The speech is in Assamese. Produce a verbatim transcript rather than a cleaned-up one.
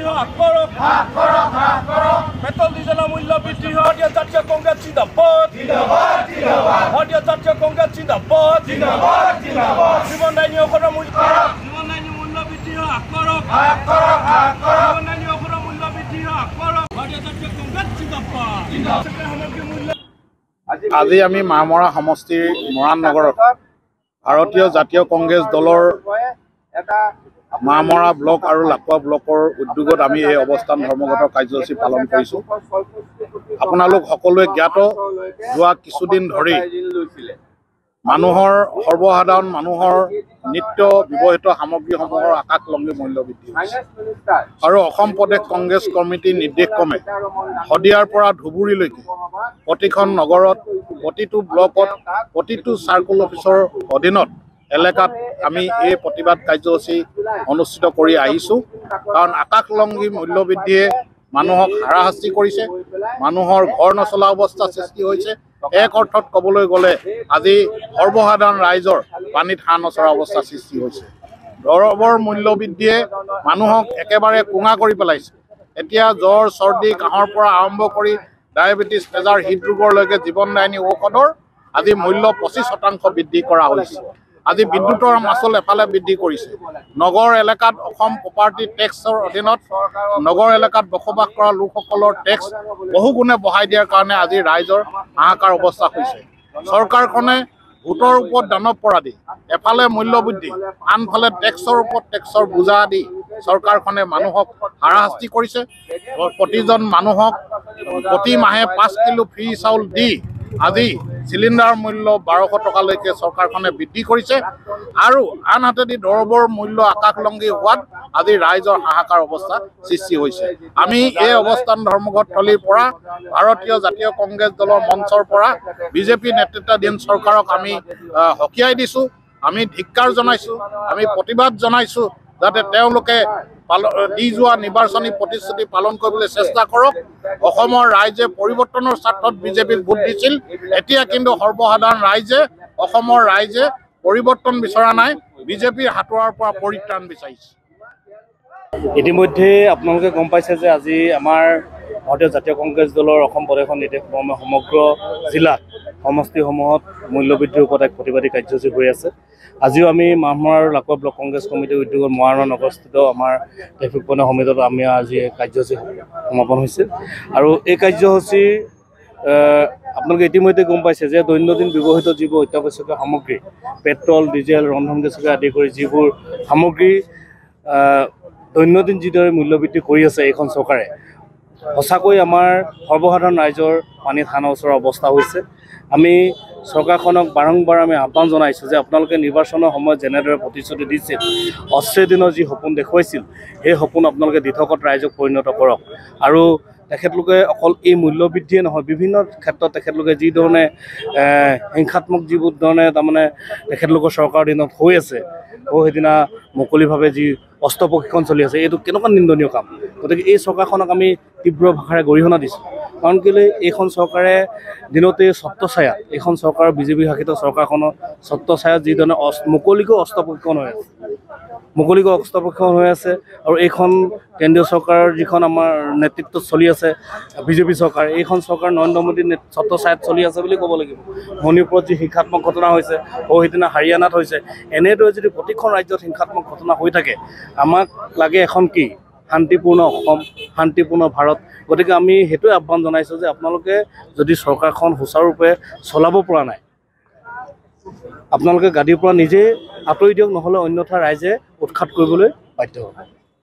হ্ৰাস কৰক হ্ৰাস কৰক হ্ৰাস কৰক পেট্ৰল ডিজেলৰ মূল্য বৃদ্ধি হওক ভাৰতীয় জাতীয় কংগ্ৰেছ জিন্দাবাদ জিন্দাবাদ জিন্দাবাদ ভাৰতীয় জাতীয় কংগ্ৰেছ জিন্দাবাদ জিন্দাবাদ জিন্দাবাদ জীৱনদায়িনী ঔষধৰ মূল্য জীৱনদায়িনী মূল্য বৃদ্ধি হ্ৰাস কৰক হ্ৰাস কৰক হ্ৰাস কৰক জীৱনদায়িনী ঔষধৰ মূল্য বৃদ্ধি হ্ৰাস কৰক ভাৰতীয় জাতীয় কংগ্ৰেছ জিন্দাবাদ জিন্দাবাদ সামগ্ৰী মূল্য আজি আমি মাহমৰা সমষ্টিৰ মৰাণ নগৰত ভাৰতীয় জাতীয় কংগ্ৰেছ দলৰ মাহমৰা ব্লক আৰু লাকুৱা ব্লকৰ উদ্যোগত আমি এই অৱস্থান ধৰ্মঘট কাৰ্যসূচী পালন কৰিছোঁ। আপোনালোক সকলোৱে জ্ঞাত, যোৱা কিছুদিন ধৰি মানুহৰ সৰ্বসাধাৰণ মানুহৰ নিত্য ব্যৱহৃত সামগ্ৰীসমূহৰ আকাশলংঘী মূল্য বৃদ্ধি হৈছে আৰু অসম প্ৰদেশ কংগ্ৰেছ কমিটিৰ নিৰ্দেশক্ৰমে শদিয়াৰ পৰা ধুবুৰীলৈকে প্ৰতিখন নগৰত প্ৰতিটো ব্লকত প্ৰতিটো চাৰ্কুল অফিচৰ অধীনত এলেকাত আমি এই প্ৰতিবাদ কাৰ্যসূচী অনুষ্ঠিত কৰি আহিছোঁ। কাৰণ আকাশলংঘী মূল্য বৃদ্ধিয়ে মানুহক হাৰাশাস্তি কৰিছে, মানুহৰ ঘৰ নচলা অৱস্থা সৃষ্টি হৈছে। এক অৰ্থত ক'বলৈ গ'লে আজি সৰ্বসাধাৰণ ৰাইজৰ পানীত হাঁহ নচৰা অৱস্থা সৃষ্টি হৈছে। দৰৱৰ মূল্য বৃদ্ধিয়ে মানুহক একেবাৰে কোঙা কৰি পেলাইছে। এতিয়া জ্বৰ চৰ্দি কাহৰ পৰা আৰম্ভ কৰি ডায়েবেটিছ প্ৰেছাৰ হৃদৰোগলৈকে জীৱনদায়িনী ঔষধৰ আজি মূল্য পঁচিছ শতাংশ বৃদ্ধি কৰা হৈছে। আজি বিদ্যুতৰ মাচুল এফালে বৃদ্ধি কৰিছে। নগৰ এলেকাত অসম প্ৰপাৰ্টি টেক্সৰ অধীনত নগৰ এলেকাত বসবাস কৰা লোকসকলৰ টেক্স বহুগুণে বঢ়াই দিয়াৰ কাৰণে আজি ৰাইজৰ হাহাকাৰ অৱস্থা হৈছে। চৰকাৰখনে ভোটৰ ওপৰত দানৱ পৰা দি এফালে মূল্য বৃদ্ধি, আনফালে টেক্সৰ ওপৰত টেক্সৰ বোজা দি চৰকাৰখনে মানুহক হাৰাশাস্তি কৰিছে। প্ৰতিজন মানুহক প্ৰতি মাহে পাঁচ কিলো ফ্ৰী চাউল দি আজি চিলিণ্ডাৰ মূল্য বাৰশ টকালৈকে চৰকাৰখনে বৃদ্ধি কৰিছে আৰু আনহাতেদি দৰৱৰ মূল্য আকাশলংঘী হোৱাত আজি ৰাইজৰ হাহাকাৰ অৱস্থা সৃষ্টি হৈছে। আমি এই অৱস্থান ধৰ্মঘট থলীৰ পৰা ভাৰতীয় জাতীয় কংগ্ৰেছ দলৰ মঞ্চৰ পৰা বিজেপি নেতৃত্বাধীন চৰকাৰক আমি সকীয়াই দিছোঁ, আমি ধিক্কাৰ জনাইছোঁ, আমি প্ৰতিবাদ জনাইছোঁ যাতে তেওঁলোকে দি যোৱা নিৰ্বাচনী প্ৰতিশ্ৰুতি পালন কৰিবলৈ চেষ্টা কৰক। অসমৰ ৰাইজে পৰিৱৰ্তনৰ স্বাৰ্থত বিজেপিক ভোট দিছিল, এতিয়া কিন্তু সৰ্বসাধাৰণ ৰাইজে অসমৰ ৰাইজে পৰিৱৰ্তন বিচৰা নাই, বিজেপিৰ হাতোৱাৰ পৰা পৰিত্ৰাণ বিচাৰিছে। ইতিমধ্যে আপোনালোকে গম পাইছে যে আজি আমাৰ ভাৰতীয় জাতীয় কংগ্ৰেছ দলৰ অসম প্ৰদেশৰ নিৰ্দেশক্ৰমে সমগ্ৰ জিলাত সমষ্টিসমূহত মূল্যবৃদ্ধিৰ ওপৰত এক প্ৰতিবাদী কাৰ্যসূচী হৈ আছে। আজিও আমি মাহমৰা আৰু লাকুৱা ব্লক কংগ্ৰেছ কমিটিৰ উদ্যোগত মৰাণ নগৰস্থিত আমাৰ ট্ৰেফিক পইণ্ট সমিতিত আমি আজি কাৰ্যসূচী সমাপন হৈছে আৰু এই কাৰ্যসূচীৰ আপোনালোকে ইতিমধ্যে গম পাইছে যে দৈনন্দিন ব্যৱহৃত যিবোৰ অত্যাৱশ্যকীয় সামগ্ৰী, পেট্ৰল, ডিজেল, ৰন্ধন গেছকে আদি কৰি যিবোৰ সামগ্ৰী দৈনন্দিন যিদৰে মূল্যবৃদ্ধি কৰি আছে এইখন চৰকাৰে, সঁচাকৈ আমাৰ সৰ্বসাধাৰণ ৰাইজৰ পানীত হাঁহ নচৰা অৱস্থা হৈছে। আমি চৰকাৰখনক বাৰম্বাৰ আমি আহ্বান জনাইছোঁ যে আপোনালোকে নিৰ্বাচনৰ সময়ত যেনেদৰে প্ৰতিশ্ৰুতি দিছিল, অস্থায়ী দিনৰ যি সপোন দেখুৱাইছিল, সেই সপোন আপোনালোকে দিঠকত ৰাইজক পৰিণত কৰক। আৰু তেখেতলোকে অকল এই মূল্যবৃদ্ধিয়ে নহয়, বিভিন্ন ক্ষেত্ৰত তেখেতলোকে যি ধৰণে হিংসাত্মক যিবোৰ ধৰণে তাৰমানে তেখেতলোকৰ চৰকাৰৰ দিনত হৈ আছে, আকৌ সেইদিনা মুকলিভাৱে যি অস্ত্ৰ প্ৰশিক্ষণ চলি আছে, এইটো কেনেকুৱা নিন্দনীয় কাম। গতিকে এই চৰকাৰখনক আমি তীব্ৰ ভাষাৰে গৰিহণা দিছোঁ। কাৰণ কেলৈ এইখন চৰকাৰে দিনতে ছত্ৰছায়াত, এইখন চৰকাৰৰ বিজেপি শাসিত চৰকাৰখনৰ ছত্ৰছায়াত যিধৰণে মুকলিকৈ অস্ত্ৰ প্ৰশিক্ষণ হৈ আছে, মুকলিকৈ অস্ত্ৰ প্ৰশিক্ষণ হৈ আছে আৰু এইখন কেন্দ্ৰীয় চৰকাৰৰ যিখন আমাৰ নেতৃত্বত চলি আছে বিজেপি চৰকাৰ, এইখন চৰকাৰ নৰেন্দ্ৰ মোদীৰ ছত্ৰছায়াত চলি আছে বুলি ক'ব লাগিব। মণিপুৰত যি হিংসাত্মক ঘটনা হৈছে, সৌ সিদিনা হাৰিয়ানাত হৈছে, এনেদৰে যদি প্ৰতিখন ৰাজ্যত হিংসাত্মক ঘটনা হৈ থাকে, আমাক লাগে এখন কি শান্তিপূৰ্ণ অসম, শান্তিপূৰ্ণ ভাৰত। গতিকে আমি সেইটোৱে আহ্বান জনাইছোঁ যে আপোনালোকে যদি চৰকাৰখন সুচাৰুৰূপে চলাব পৰা নাই, আপোনালোকে গাদীৰ পৰা নিজে আঁতৰি দিয়ক, নহ'লে অন্যথা ৰাইজে উৎখাত কৰিবলৈ বাধ্য হ'ব।